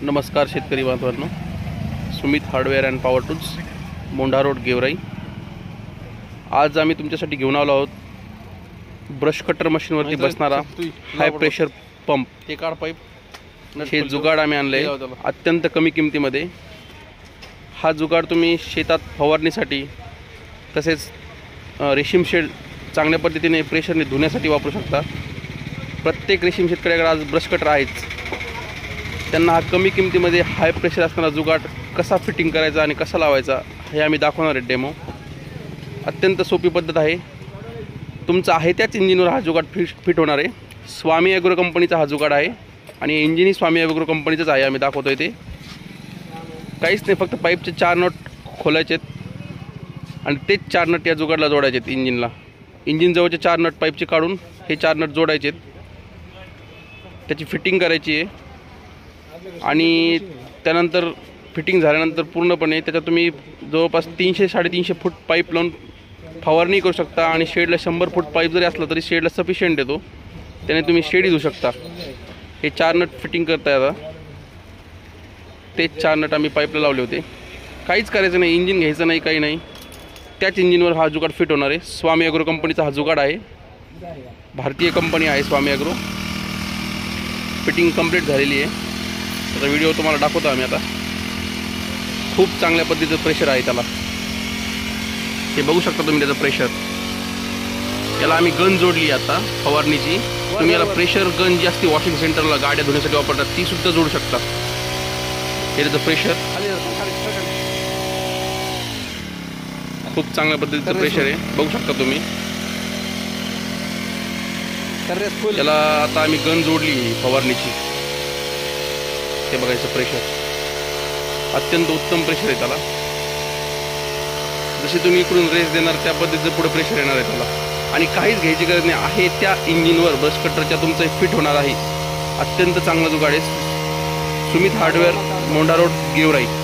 नमस्कार शेतकरी बांधवांनो, Sumit hardware and power tools, Mondha road, Georai. आज आम्ही तुमच्यासाठी घेऊन आलो आहोत ब्रश कटर मशीनवरती बसणारा हाय प्रेशर पंप। ते काढ पाईप हे जुगाड आम्ही आणले अत्यंत कमी किमतीमध्ये। हा जुगाड तुम्ही शेतात फवारणीसाठी तसेच रेशीम शेड चांगल्या पद्धतीने प्रेशरने धुण्यासाठी वापरू शकता। प्रत्येक रेशीम शेतकऱ्याकडे आज ब्रश कटर आहेच, त्यांना हा कमी किमतीमध्ये हाय प्रेशर असणारा जुगाड कसा फिटिंग करायचा आणि कसा लावायचा हे आम्ही दाखवणार आहे डेमो। अत्यंत सोपी पद्धत आहे। तुमचा आहे त्याच इंजिनवर हा जुगाड फिट होणार आहे। स्वामी ॲग्रो कंपनीचा हा जुगाड आहे आणि इंजिनही स्वामी ॲग्रो कंपनीचंच आहे। आम्ही दाखवतोय ते काहीच नाही, फक्त पाईपचे 4 नट खोलायचे आणि तेच 4 नट या जुगाडला जोडायचे आहेत इंजिनला। इंजिन जवळचे 4 नट पाईपचे काढून हे 4 नट जोडायचे आहेत, त्याची फिटिंग करायची आहे आणि त्यानंतर फिटिंग झाल्यानंतर पूर्णपणे त्याच्यात तुम्ही जवळपास 300-350 फूट पाईप लावून फवारणी करू शकता आणि शेडला 100 फूट पाईप जरी असला तरी शेडला सफिशियंट येतो, त्याने तुम्ही शेडही धुऊ शकता। हे 4 नट फिटिंग करता आता तेच 4 नट आम्ही पाईपला लावले होते। काहीच करायचं नाही, इंजिन घ्यायचं नाही, काही नाही, त्याच इंजिनवर हा जुगाड फिट होणार आहे। स्वामी ॲग्रो कंपनीचा हा जुगाड आहे, भारतीय कंपनी आहे स्वामी ॲग्रो। फिटिंग कंप्लीट झालेली आहे। त्याचा व्हिडिओ तुम्हाला दाखवतो आम्ही आता। खूप चांगल्या पद्धतीचं प्रेशर आहे त्याला, हे बघू शकता तुम्ही त्याचं प्रेशर। याला आम्ही गन जोडली आता फवारणीची। तुम्ही याला प्रेशर गन जी असते वॉशिंग सेंटरला गाड्या धुण्यासाठी वापरतात ती सुद्धा जोडू शकता। हे त्याचं प्रेशर खूप चांगल्या पद्धतीचं प्रेशर आहे, बघू शकता तुम्ही। याला आता आम्ही गन जोडली फवारणीची, ते बघायचं प्रेशर अत्यंत उत्तम प्रेशर आहे त्याला। जसे तुम्ही इकडून रेस देणार त्या पद्धतीचं पुढे प्रेशर येणार आहे त्याला आणि काहीच घ्यायची गरज नाही आहे। त्या इंजिनवर ब्रश कटरच्या तुमचं फिट होणार आहे। अत्यंत चांगला जुगाड आहे। Sumit hardware, Mondha road, Georai.